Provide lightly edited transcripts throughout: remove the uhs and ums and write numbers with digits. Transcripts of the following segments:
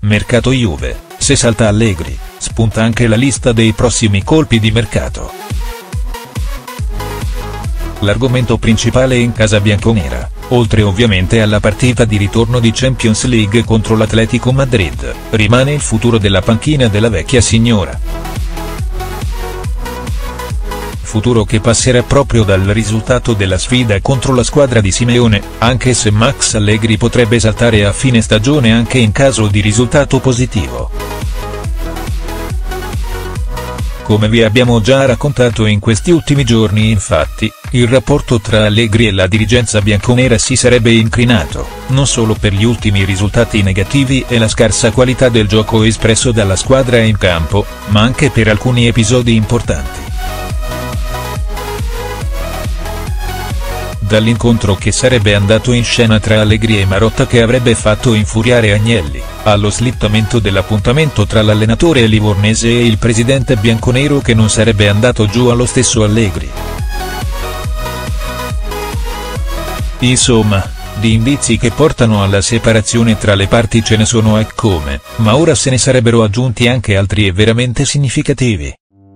Mercato Juve, se salta Allegri, spunta anche la lista dei prossimi colpi di mercato. L'argomento principale in casa bianconera, oltre ovviamente alla partita di ritorno di Champions League contro l'Atletico Madrid, rimane il futuro della panchina della vecchia signora. Futuro che passerà proprio dal risultato della sfida contro la squadra di Simeone, anche se Max Allegri potrebbe saltare a fine stagione anche in caso di risultato positivo. Come vi abbiamo già raccontato in questi ultimi giorni infatti, il rapporto tra Allegri e la dirigenza bianconera si sarebbe incrinato, non solo per gli ultimi risultati negativi e la scarsa qualità del gioco espresso dalla squadra in campo, ma anche per alcuni episodi importanti. Dall'incontro che sarebbe andato in scena tra Allegri e Marotta che avrebbe fatto infuriare Agnelli, allo slittamento dell'appuntamento tra l'allenatore livornese e il presidente bianconero che non sarebbe andato giù allo stesso Allegri. Insomma, di indizi che portano alla separazione tra le parti ce ne sono e come, ma ora se ne sarebbero aggiunti anche altri e veramente significativi.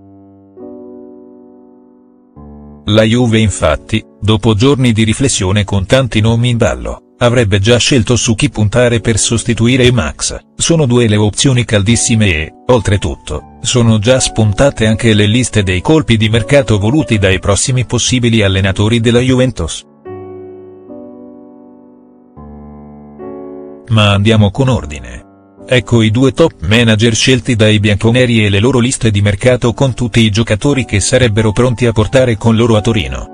La Juve infatti, dopo giorni di riflessione con tanti nomi in ballo, avrebbe già scelto su chi puntare per sostituire Max, sono due le opzioni caldissime e, oltretutto, sono già spuntate anche le liste dei colpi di mercato voluti dai prossimi possibili allenatori della Juventus. Ma andiamo con ordine. Ecco i due top manager scelti dai bianconeri e le loro liste di mercato con tutti i giocatori che sarebbero pronti a portare con loro a Torino.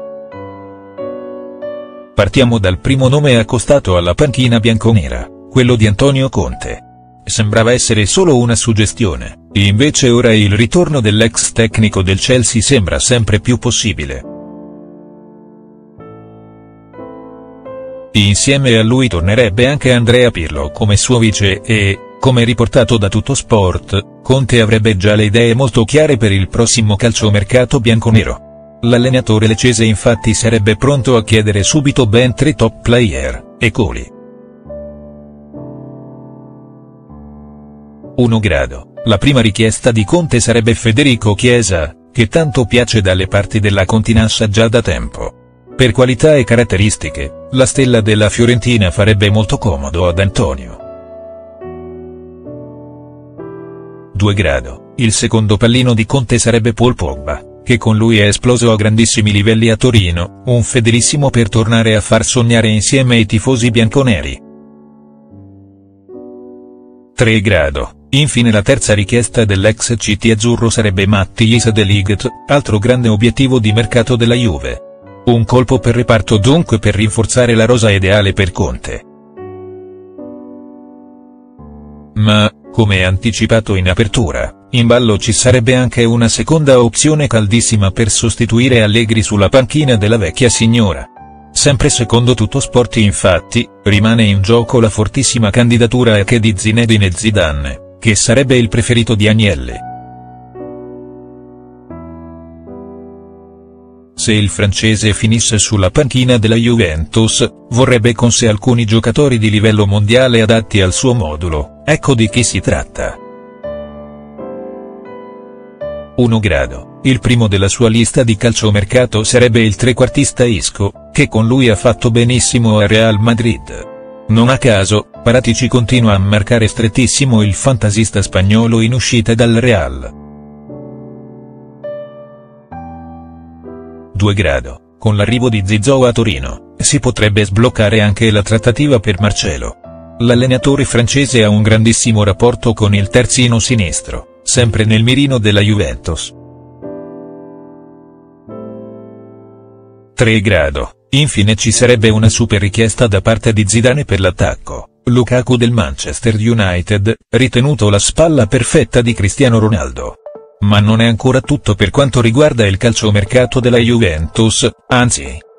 Partiamo dal primo nome accostato alla panchina bianconera, quello di Antonio Conte. Sembrava essere solo una suggestione, invece ora il ritorno dell'ex tecnico del Chelsea sembra sempre più possibile. Insieme a lui tornerebbe anche Andrea Pirlo come suo vice e, come riportato da Tuttosport, Conte avrebbe già le idee molto chiare per il prossimo calciomercato bianconero. L'allenatore leccese infatti sarebbe pronto a chiedere subito ben 3 top player, eccoli. 1 grado, la prima richiesta di Conte sarebbe Federico Chiesa, che tanto piace dalle parti della Continassa già da tempo. Per qualità e caratteristiche, la stella della Fiorentina farebbe molto comodo ad Antonio. 2 grado, il secondo pallino di Conte sarebbe Paul Pogba, che con lui è esploso a grandissimi livelli a Torino, un fedelissimo per tornare a far sognare insieme i tifosi bianconeri. 3 grado, infine la terza richiesta dell'ex CT azzurro sarebbe Matthijs de Ligt, altro grande obiettivo di mercato della Juve. Un colpo per reparto dunque per rinforzare la rosa ideale per Conte. Ma, come anticipato in apertura, in ballo ci sarebbe anche una seconda opzione caldissima per sostituire Allegri sulla panchina della vecchia signora. Sempre secondo Tuttosport infatti, rimane in gioco la fortissima candidatura anche di Zinedine Zidane, che sarebbe il preferito di Agnelli. Se il francese finisse sulla panchina della Juventus, vorrebbe con sé alcuni giocatori di livello mondiale adatti al suo modulo, ecco di chi si tratta. 1 grado, il primo della sua lista di calciomercato sarebbe il trequartista Isco, che con lui ha fatto benissimo a Real Madrid. Non a caso, Paratici continua a marcare strettissimo il fantasista spagnolo in uscita dal Real. 2 grado, con l'arrivo di Zizou a Torino, si potrebbe sbloccare anche la trattativa per Marcelo. L'allenatore francese ha un grandissimo rapporto con il terzino sinistro, sempre nel mirino della Juventus. 3 grado, infine ci sarebbe una super richiesta da parte di Zidane per l'attacco, Lukaku del Manchester United, ritenuto la spalla perfetta di Cristiano Ronaldo. Ma non è ancora tutto per quanto riguarda il calciomercato della Juventus, anzi,